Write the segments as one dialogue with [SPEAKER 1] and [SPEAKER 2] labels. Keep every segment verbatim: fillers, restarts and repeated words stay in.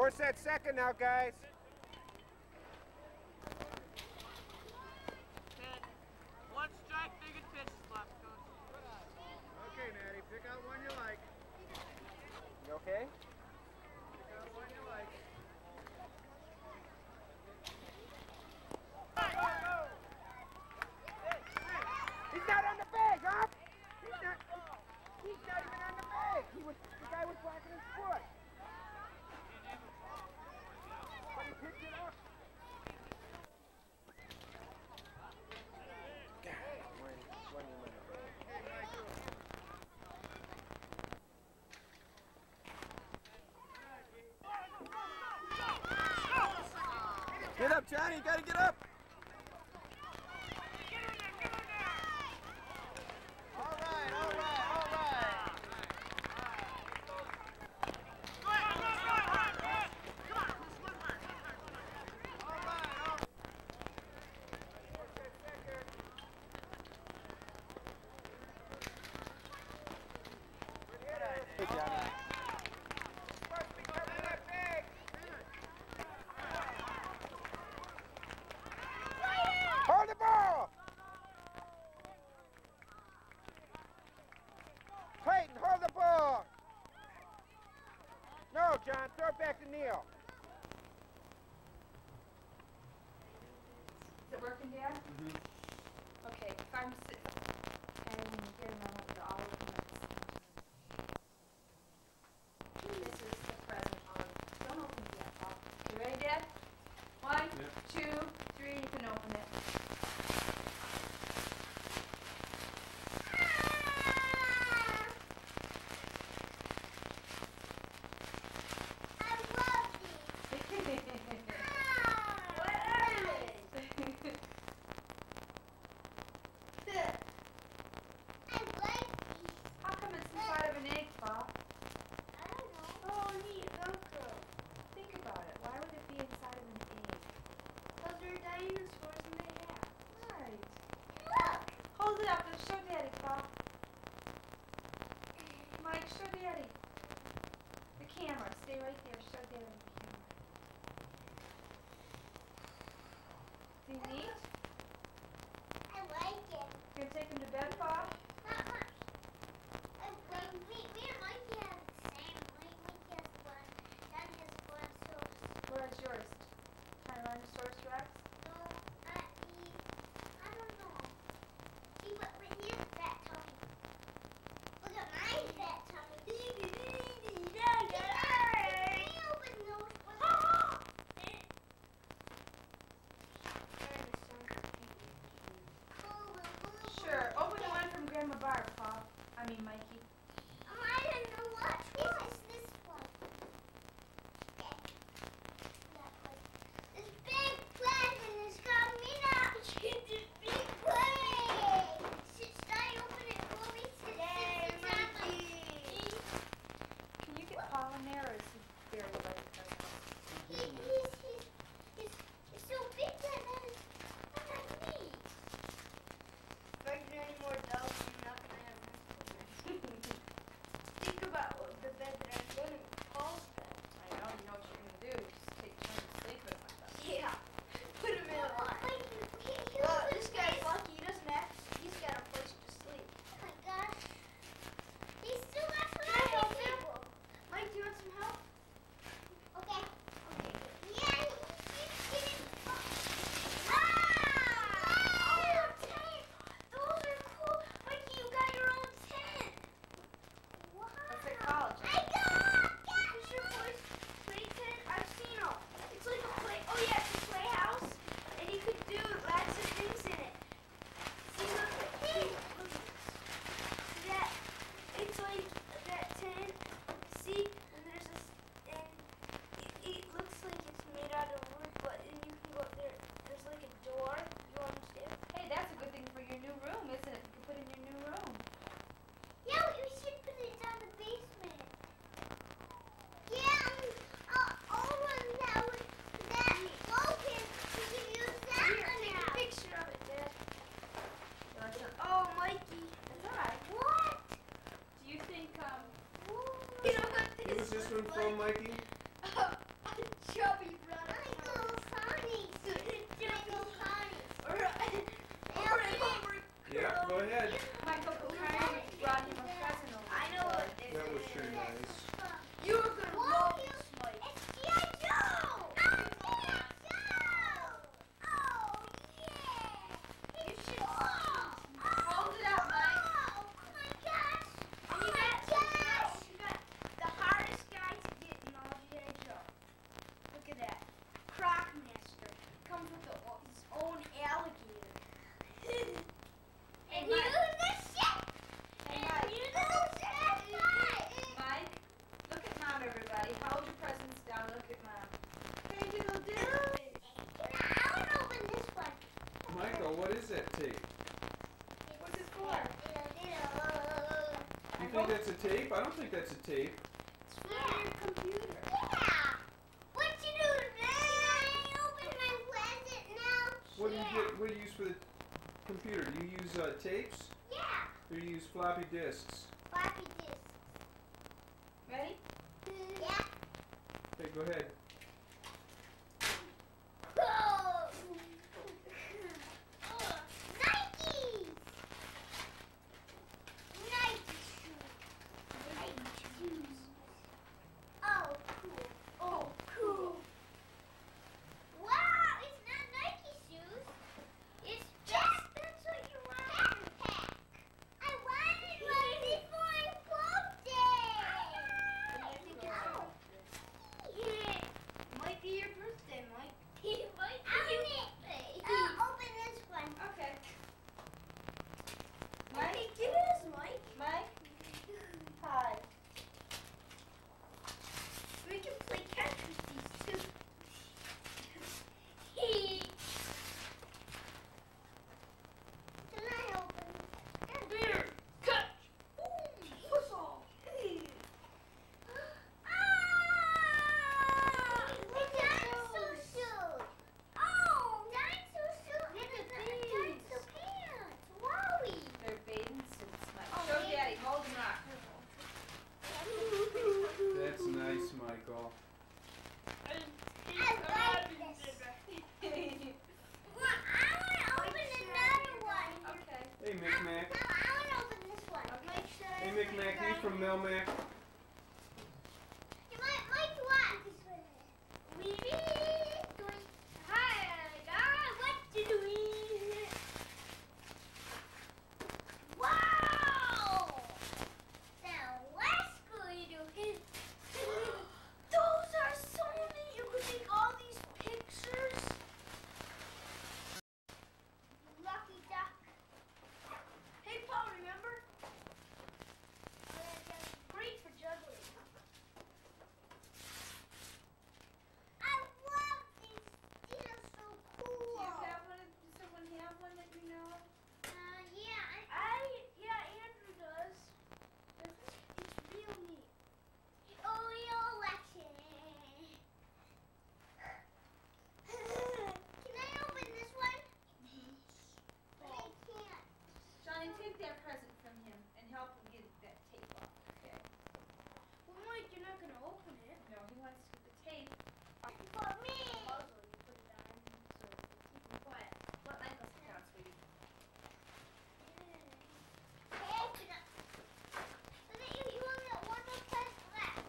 [SPEAKER 1] Four set second now, guys.
[SPEAKER 2] Ten. One strike, big and pitch is left, coach.
[SPEAKER 3] Okay, Maddie, pick out one you like.
[SPEAKER 1] You okay?
[SPEAKER 3] Pick out one you like.
[SPEAKER 1] He's not on the bag, huh? He's not. He's not even on the bag. He was. The guy was blocking his foot. But he picked it up. Get up, Johnny. You gotta get up. Hey, Johnny. Hold the ball! Clayton, hold the ball! No, John, throw it back to Neil.
[SPEAKER 4] Is it working, Dad? Mm-hmm. Okay, if I'm sitting and getting on with the olive nuts. This is the present olive. Don't open it yet, Paul. You ready, Dad? One, yep. two, three, you can open it. Hold it up and show Daddy, Paul. Mike, show Daddy. The camera. Stay right there. Show Daddy the camera. Is he neat?
[SPEAKER 5] I like it.
[SPEAKER 4] You gonna take him to bed, Paul?
[SPEAKER 5] Not much. Uh, wait, me, me and Mikey have the same. Mikey has one. Dad has one source.
[SPEAKER 4] Where's yours? Tyrannosaurus Rex?
[SPEAKER 5] No, uh, he, I don't know. He, but, but he has a fat tummy. Look at my fat tummy. He opened those with
[SPEAKER 4] Sure. Open the one from Grandma Barb, Paul. I mean, Mikey.
[SPEAKER 5] I don't know what this is. This one. Okay. This big present is coming out. This big present. Should I open it for me? Yay, Mikey.
[SPEAKER 4] Can you get Paul in there, or is he very light?
[SPEAKER 5] He, he's, he's, he's, he's so big that that is not me.
[SPEAKER 2] If I can do any more dolls, you're not going to have this.
[SPEAKER 6] tape? I don't think that's a tape.
[SPEAKER 4] It's for your computer.
[SPEAKER 5] Yeah. What you do now? Can I open my present now?
[SPEAKER 6] What do you
[SPEAKER 5] Yeah.
[SPEAKER 6] get? What do you use for the computer? Do you use uh, tapes?
[SPEAKER 5] Yeah.
[SPEAKER 6] Or do you use floppy disks?
[SPEAKER 5] Floppy disk.
[SPEAKER 4] Ready?
[SPEAKER 5] Yeah.
[SPEAKER 6] Okay, go ahead.
[SPEAKER 5] Go. Oh, Nikes. Nike shoes. Nike shoes. Oh, cool. Oh, cool. Wow, it's not Nike shoes. It's just that's what you want. Backpack. I wanted one before I popped it.
[SPEAKER 4] I think it's
[SPEAKER 5] Yeah.
[SPEAKER 4] might be your birthday, Mike.
[SPEAKER 5] It might be your birthday. Uh, open this one.
[SPEAKER 4] Okay.
[SPEAKER 5] I
[SPEAKER 4] Mike?
[SPEAKER 5] think it is, Mike.
[SPEAKER 4] Mike? Hi.
[SPEAKER 5] We can play catch with these too. Can I open?
[SPEAKER 4] Here, catch. Football.
[SPEAKER 5] Ah! A dinosaur suit. Oh, dinosaur suit and a dinosaur pants. Wowie.
[SPEAKER 4] They're bathing suits, Mike.
[SPEAKER 5] Oh,
[SPEAKER 4] Show
[SPEAKER 5] bathing
[SPEAKER 4] Daddy. Hold them up.
[SPEAKER 6] That's nice, Michael.
[SPEAKER 5] I like this. Well, I want to open another one.
[SPEAKER 4] Okay.
[SPEAKER 6] Hey, Mick-Mac.
[SPEAKER 5] No, I want to open this one.
[SPEAKER 4] Okay.
[SPEAKER 6] Hey, Mick-Mac, you from Melmac?
[SPEAKER 5] You might like what? We doing. Hi, guys. What did we? Wow! Now let's go to his. Those are so neat. You could take all these pictures. Lucky duck. Hey, Paul, remember? Great for juggling. I love these. These are so cool.
[SPEAKER 4] Do you have one? Does someone have one that you know of?
[SPEAKER 5] Uh, yeah, I, I, yeah, Andrew does. It's, it's real neat. Oh, your election. Can I open this one? But I can't.
[SPEAKER 4] Johnny, take that present from him and help him get that tape off, okay?
[SPEAKER 5] Well, Mike, you're not gonna open it.
[SPEAKER 4] No, he wants to get the tape.
[SPEAKER 5] For me.
[SPEAKER 4] Puzzle, you put it on so keep him quiet. Let Michael sit down, sweetie.
[SPEAKER 5] Open it. But then you, you only got one more present left.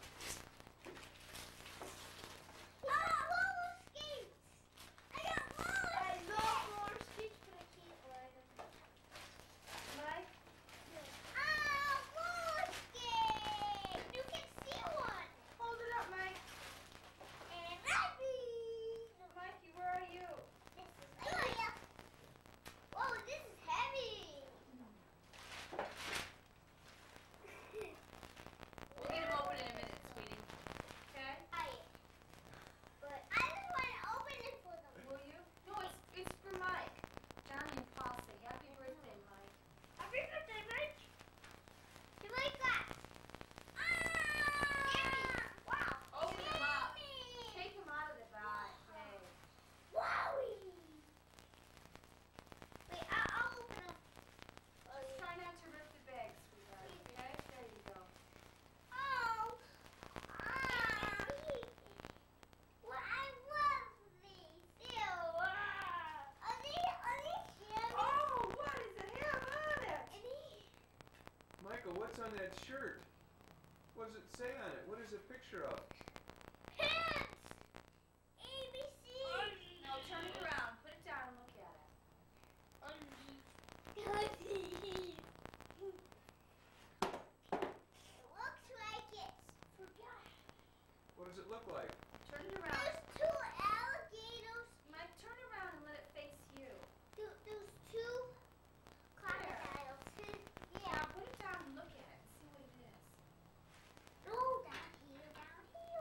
[SPEAKER 5] Oh, roller skates. I got roller
[SPEAKER 4] I
[SPEAKER 5] skates.
[SPEAKER 4] love roller skates, but I can't ride them. Mike?
[SPEAKER 5] Ah, roller skate. You can see one.
[SPEAKER 4] Hold it up, Mike.
[SPEAKER 5] And happy.
[SPEAKER 4] Mikey, where are you?
[SPEAKER 5] This is good. Whoa, this is heavy.
[SPEAKER 4] We'll get him open in a minute, sweetie. Okay?
[SPEAKER 5] I, but I just want to open it for them.
[SPEAKER 4] Will you? No, it's it's for Mike. Johnny and Paul say happy birthday, Mike.
[SPEAKER 5] Happy birthday, Mike. You like that? Ah! Wow.
[SPEAKER 4] Open him up.
[SPEAKER 5] Yummy.
[SPEAKER 4] Take him out of the bag. Yay.
[SPEAKER 5] Wowie. Wait, I'll, I'll open up.
[SPEAKER 4] Just try not to rip the bag, sweetheart. Okay? There you go.
[SPEAKER 5] Oh. Ah. Well, I love these. Ew. Ah. Are these, are these yummy?
[SPEAKER 4] Oh, what does it have on it?
[SPEAKER 5] Are these-
[SPEAKER 6] Michael, what's on that shirt? What does it say on it? What is a picture of?
[SPEAKER 5] Pants. A B C.
[SPEAKER 4] No, turn it around. Put it down and look at it.
[SPEAKER 5] It looks like it's forgot.
[SPEAKER 6] What does it look like?
[SPEAKER 4] Turn it around.
[SPEAKER 5] There's two alligators.
[SPEAKER 4] Mike, turn around and let it face you.
[SPEAKER 5] There- There's two crocodiles.
[SPEAKER 4] Now
[SPEAKER 5] Yeah.
[SPEAKER 4] put it down and look at it and see what it is.
[SPEAKER 5] Oh, down here, down here.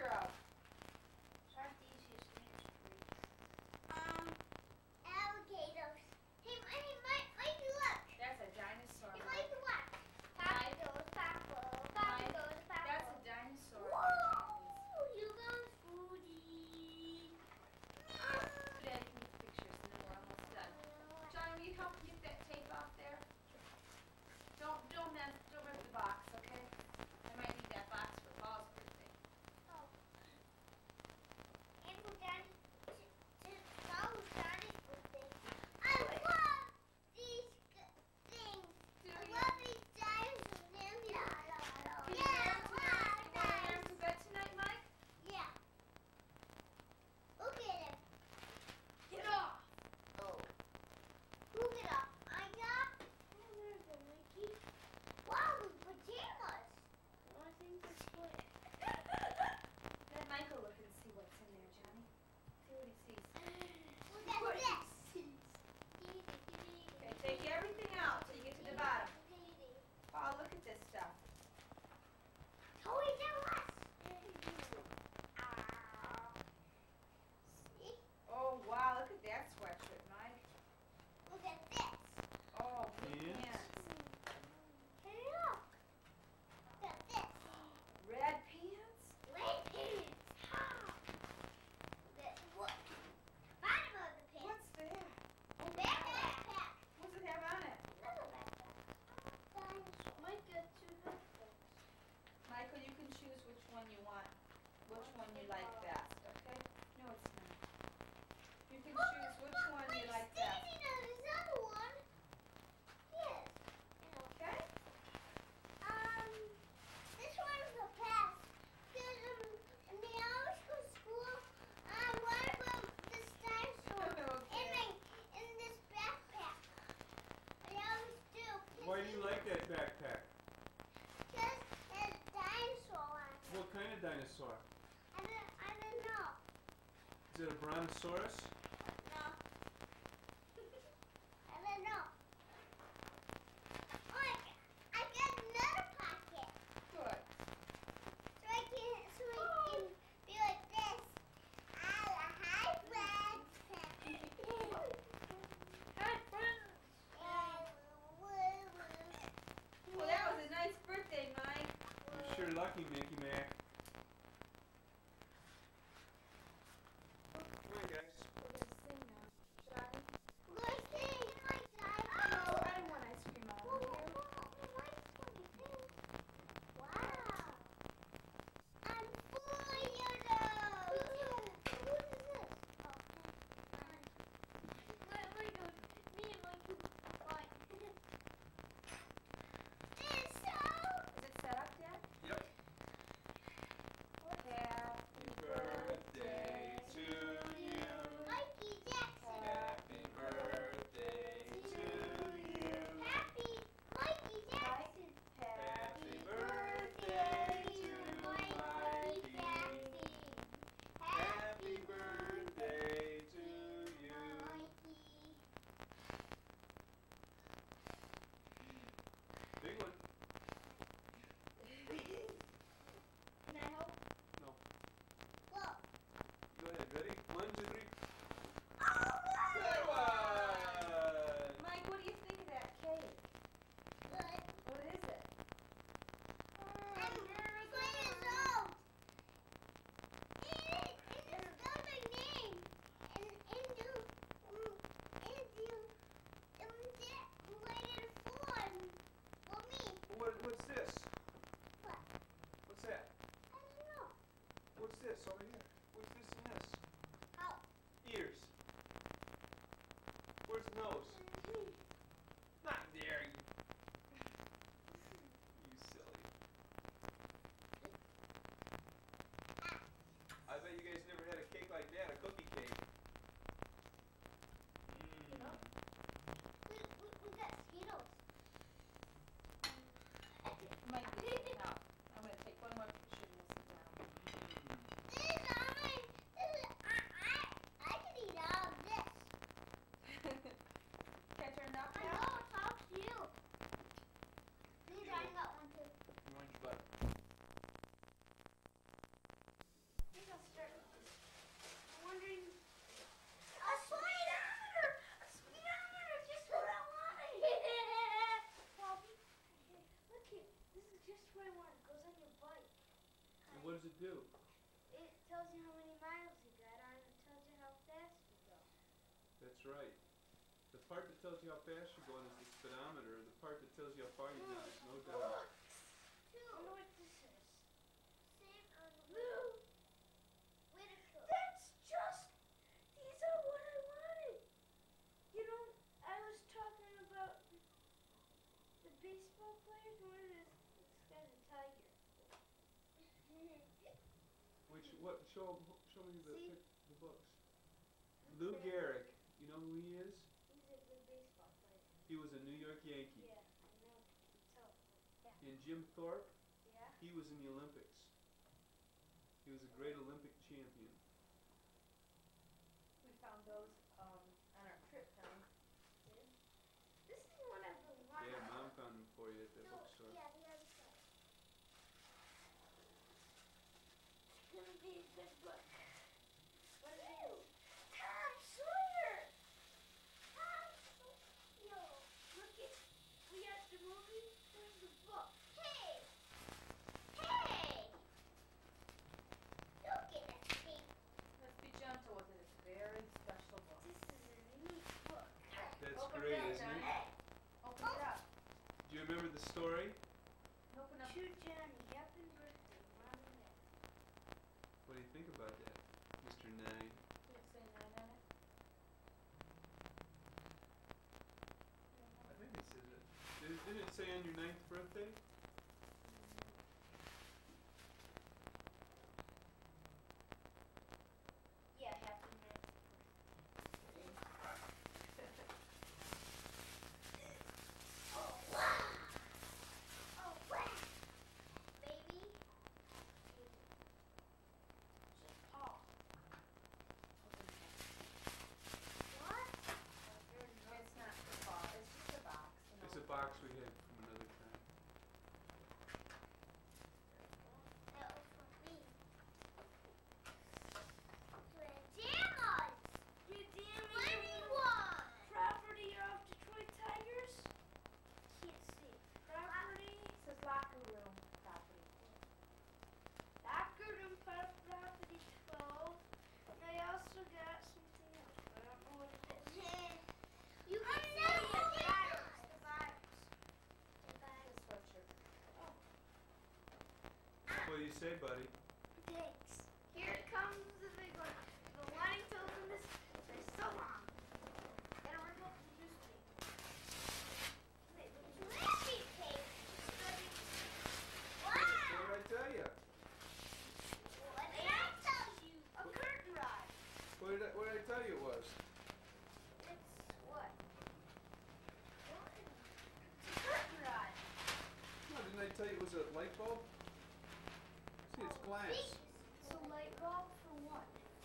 [SPEAKER 4] picture of?
[SPEAKER 5] Aren't the easiest names to read? Um, alligators. Hey, hey, Mike, Mikey, look.
[SPEAKER 4] That's a dinosaur.
[SPEAKER 5] Hey,
[SPEAKER 4] Mike.
[SPEAKER 5] Mikey, look.
[SPEAKER 4] Mike.
[SPEAKER 5] Papados, papados,
[SPEAKER 4] Mike,
[SPEAKER 5] papados,
[SPEAKER 4] that's a
[SPEAKER 5] papados.
[SPEAKER 4] dinosaur.
[SPEAKER 5] Whoa! You guys foodie.
[SPEAKER 4] Daddy can get pictures and then we're almost done. Johnny, will you help me get that tape off there? Don't, don't mess, don't rip the box, okay? I might need that box for Paul's birthday.
[SPEAKER 5] Oh. And for Daddy, it's Paul's Daddy's birthday. I love these g- things.
[SPEAKER 4] Do
[SPEAKER 5] I
[SPEAKER 4] you?
[SPEAKER 5] love these dinosaurs. And yeah,
[SPEAKER 4] Can you
[SPEAKER 5] yeah,
[SPEAKER 4] wear 'em to bed?
[SPEAKER 5] wow,
[SPEAKER 4] You wanna wear 'em
[SPEAKER 5] guys.
[SPEAKER 4] to bed tonight, Mike?
[SPEAKER 5] Yeah. Look at him.
[SPEAKER 4] Get off!
[SPEAKER 5] Oh. Look it up. I got. Oh, there's a Mickey. Wow, the pajamas. I think it's good.
[SPEAKER 4] Let Michael look and see what's in there, Johnny. See what he sees.
[SPEAKER 5] Look at
[SPEAKER 4] What
[SPEAKER 5] this.
[SPEAKER 4] Okay, take everything out till you get to the bottom. Paul, look at this stuff.
[SPEAKER 5] Toys R Us. See?
[SPEAKER 4] Oh, wow, look at that sweatshirt, Mike.
[SPEAKER 5] Look at this.
[SPEAKER 4] Oh,
[SPEAKER 6] Pants?
[SPEAKER 4] pants.
[SPEAKER 5] Hey, look. Look at this.
[SPEAKER 4] Red pants?
[SPEAKER 5] Red pants. This. What? Bottom of the pants.
[SPEAKER 4] What's that?
[SPEAKER 5] Backpack.
[SPEAKER 4] What's it have on it?
[SPEAKER 5] Another backpack. Dinosaur. Might get two backpacks.
[SPEAKER 4] Michael, you can choose which one you want, which one you like best, okay? No, it's not. You can
[SPEAKER 5] Look,
[SPEAKER 4] choose which
[SPEAKER 5] look,
[SPEAKER 4] one you
[SPEAKER 5] I'm
[SPEAKER 4] like best.
[SPEAKER 5] standing on this other one. Yes.
[SPEAKER 4] Okay?
[SPEAKER 5] Um, this one's the best. Because um, when I always go to school, I want about this dinosaur in
[SPEAKER 4] Okay.
[SPEAKER 5] my in this backpack. I always do.
[SPEAKER 6] Why do you like that backpack?
[SPEAKER 5] Because there's a dinosaur on it.
[SPEAKER 6] What kind of dinosaur?
[SPEAKER 5] I don't, I don't know.
[SPEAKER 6] Is it a brontosaurus?
[SPEAKER 5] No. I don't know. Oh, I, I got another pocket.
[SPEAKER 4] Good.
[SPEAKER 5] So I can, so I can be like this. Ah, hi, friends.
[SPEAKER 4] Hi, friends. Well, that was a nice birthday, Mike.
[SPEAKER 6] You're sure lucky, Mickey Mac. Come on, guys.
[SPEAKER 4] We're gonna sing now. Johnny?
[SPEAKER 5] We're sitting like that.
[SPEAKER 4] No, I don't want ice cream on
[SPEAKER 5] Whoa,
[SPEAKER 4] here.
[SPEAKER 5] whoa, whoa, nice one. Wow. I'm full of Yodos. What is this? Oh, Wait, wait, wait. Me and my two. Fine. It's so.
[SPEAKER 4] Is it set up yet?
[SPEAKER 6] Yep.
[SPEAKER 4] Happy
[SPEAKER 6] Birthday to you.
[SPEAKER 5] Mikey Jackson.
[SPEAKER 6] Happy birthday to you.
[SPEAKER 5] Happy Mikey Jackson.
[SPEAKER 6] Happy birthday to Mikey. Happy birthday to you. Big one.
[SPEAKER 5] Can I help?
[SPEAKER 6] No.
[SPEAKER 5] Whoa.
[SPEAKER 6] Go ahead. Ready? One, two, three.
[SPEAKER 5] Oh,
[SPEAKER 6] Good one.
[SPEAKER 4] Mike, what do you think of that cake?
[SPEAKER 5] good.
[SPEAKER 4] What is it?
[SPEAKER 5] I'm three years old. And it, and it's got my name. And, and you, um, and you, um, did, waited for, for me.
[SPEAKER 6] What, what's this?
[SPEAKER 5] What?
[SPEAKER 6] What's that?
[SPEAKER 5] I don't know.
[SPEAKER 6] What's this over here? What's this and this?
[SPEAKER 5] How?
[SPEAKER 6] Ears. Where's the nose? Not there, you. You silly. I bet you guys never had a cake like that, a cookie cake. Mm.
[SPEAKER 5] We, we, we got Skittles.
[SPEAKER 4] Mike, you take it out. I'm gonna take one more picture and we'll sit down.
[SPEAKER 5] This is all my, this is, I, I, I can eat all of this.
[SPEAKER 4] Can I turn it off
[SPEAKER 5] I
[SPEAKER 4] now?
[SPEAKER 5] know, it's all cute. These I got one too.
[SPEAKER 6] Orange butter. what does it do?
[SPEAKER 5] It tells you how many miles you got on. It tells you how fast you go.
[SPEAKER 6] That's right. The part that tells you how fast you're going is the speedometer. The part that tells you how far you've gone is no doubt.
[SPEAKER 5] Two.
[SPEAKER 4] I wonder what this is.
[SPEAKER 5] Same on the
[SPEAKER 4] Blue.
[SPEAKER 5] Whitaker.
[SPEAKER 4] That's just, these are what I wanted. You know, I was talking about the baseball players. One of this, this guy's a tiger.
[SPEAKER 6] Which, what, show, show me the,
[SPEAKER 4] See?
[SPEAKER 6] pic- the books. Lou Gehrig, you know who he is?
[SPEAKER 4] He's a good baseball player.
[SPEAKER 6] He was a New York Yankee.
[SPEAKER 4] Yeah, I know. You can tell. Yeah.
[SPEAKER 6] And Jim Thorpe,
[SPEAKER 4] Yeah?
[SPEAKER 6] he was in the Olympics. He was a great Olympic champion.
[SPEAKER 4] We found those um, on our trip down. This is one I've been wanting.
[SPEAKER 6] Yeah, Mom found them for you at the
[SPEAKER 5] No,
[SPEAKER 6] bookstore.
[SPEAKER 5] yeah, the other side.
[SPEAKER 4] It's gonna be a good book. What is it? Tom Sawyer!
[SPEAKER 5] Tom Sawyer.
[SPEAKER 4] Look at, we got the movie, there's the book.
[SPEAKER 5] Hey! Hey! Look at that thing.
[SPEAKER 4] Let's be gentle with it. It's a very special book. This is a neat book.
[SPEAKER 6] That's
[SPEAKER 4] Open
[SPEAKER 6] great,
[SPEAKER 4] it up,
[SPEAKER 6] isn't
[SPEAKER 4] Johnny.
[SPEAKER 6] it?
[SPEAKER 4] Open it up.
[SPEAKER 6] Do you remember the story?
[SPEAKER 4] Open up. To Johnny, happy birthday, Mom and Dad.
[SPEAKER 6] What do you think about that, Mister Nine?
[SPEAKER 4] Did it say nine on it?
[SPEAKER 6] I think it says it. Did, didn't it say on your ninth birthday?
[SPEAKER 4] Yeah, happy birthday.
[SPEAKER 5] Oh, wow! Oh, wow! Baby.
[SPEAKER 4] Just Paul.
[SPEAKER 5] What?
[SPEAKER 4] It's not for Paul, it's just a box. You know.
[SPEAKER 6] It's a box we had from another time.
[SPEAKER 5] That was for me. Pajamas! twenty-one!
[SPEAKER 4] Property of Detroit Tigers.
[SPEAKER 5] Can't see.
[SPEAKER 4] Property. It says locker room property. Locker room pro- property twelve. And I also got something else, but I don't know what it is.
[SPEAKER 5] You can see
[SPEAKER 4] The
[SPEAKER 5] the
[SPEAKER 4] virus.
[SPEAKER 5] virus.
[SPEAKER 4] The virus.
[SPEAKER 5] The virus.
[SPEAKER 4] This sweatshirt. Oh.
[SPEAKER 6] What do you say, buddy?
[SPEAKER 5] Thanks.
[SPEAKER 4] Here comes the big one. The wanting to open this for so long. Gotta rip up the newspaper. Wait, what is it?
[SPEAKER 5] Flippy tape.
[SPEAKER 6] What
[SPEAKER 5] Wow!
[SPEAKER 6] did I tell you?
[SPEAKER 5] What did I tell you?
[SPEAKER 4] A curtain rod.
[SPEAKER 6] What did I, what did I tell you it was?
[SPEAKER 4] It's what? It's a curtain rod.
[SPEAKER 6] No, didn't I tell you it was a light bulb? See, it's glass.
[SPEAKER 4] It's a light bulb for what?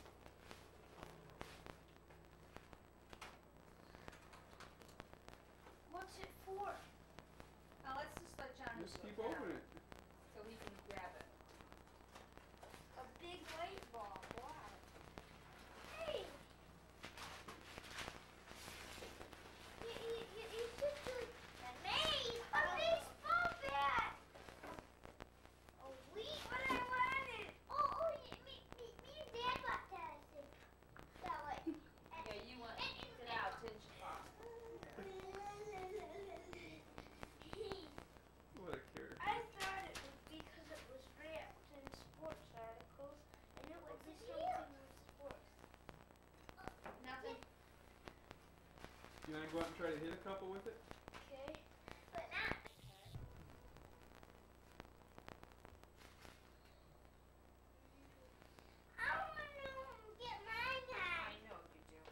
[SPEAKER 4] What's it for? Now let's just let Johnny
[SPEAKER 6] Just
[SPEAKER 4] do
[SPEAKER 6] keep
[SPEAKER 4] it now,
[SPEAKER 6] opening it.
[SPEAKER 4] so he can grab it. A big light bulb. Wow.
[SPEAKER 5] Hey! You, you, you, you should do a maze. A baseball bat. A wheat.
[SPEAKER 4] What I wanted.
[SPEAKER 5] Oh, oh, y- me, me, me and Dad got that. I think. That way.
[SPEAKER 4] Yeah, you want
[SPEAKER 5] And-
[SPEAKER 4] it out, didn't you?
[SPEAKER 6] What a character.
[SPEAKER 4] I thought it was because it was wrapped in sports articles, and it would be something with sports. Nothing.
[SPEAKER 6] Do you want to go out and try to hit a couple with it?
[SPEAKER 4] Okay.
[SPEAKER 5] But not. I want to get mine
[SPEAKER 4] I
[SPEAKER 5] out.
[SPEAKER 4] know you do.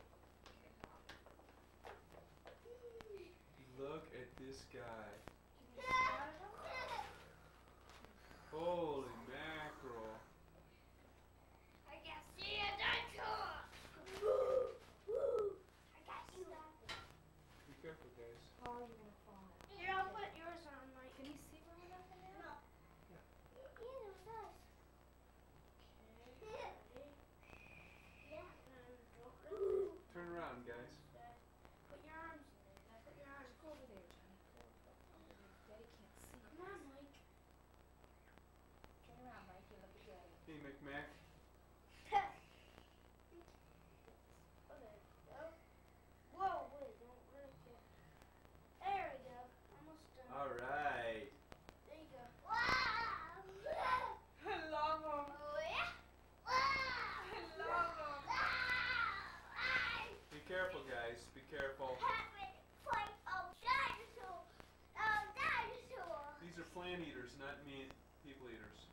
[SPEAKER 6] Look at this guy.
[SPEAKER 4] Can you spot it?
[SPEAKER 6] Holy mackerel.
[SPEAKER 5] I can see a dinosaur. Woo, woo. I got you.
[SPEAKER 6] Be careful, guys.
[SPEAKER 4] Oh, you're gonna fall in.
[SPEAKER 5] Here, I'll put yours on, Mike.
[SPEAKER 4] Can you see where we're not gonna
[SPEAKER 5] No.
[SPEAKER 6] Yeah.
[SPEAKER 5] Yeah, it was us. Yeah. Yeah. Ooh.
[SPEAKER 6] Turn around, guys.
[SPEAKER 4] Put your arms in there. Now put your arms. Go over there, Johnny. Go over there. Daddy can't see.
[SPEAKER 5] Come on, Mike.
[SPEAKER 6] guys. Be careful.
[SPEAKER 5] Having fight of dinosaur. Oh, dinosaur.
[SPEAKER 6] These are plant eaters, not meat people eaters.